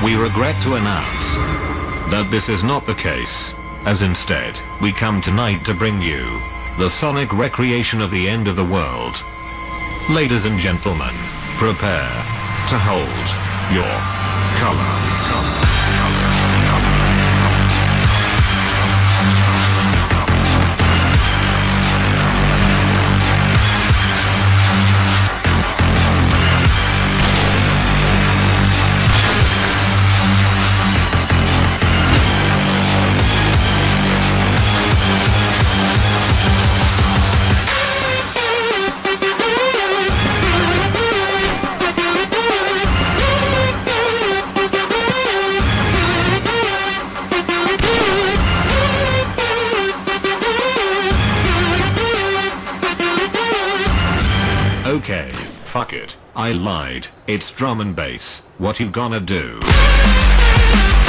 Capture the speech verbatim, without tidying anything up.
We regret to announce that this is not the case, as instead, we come tonight to bring you the sonic recreation of the end of the world. Ladies and gentlemen, prepare to hold your color. color. Okay, fuck it, I lied, it's drum and bass, what you gonna do?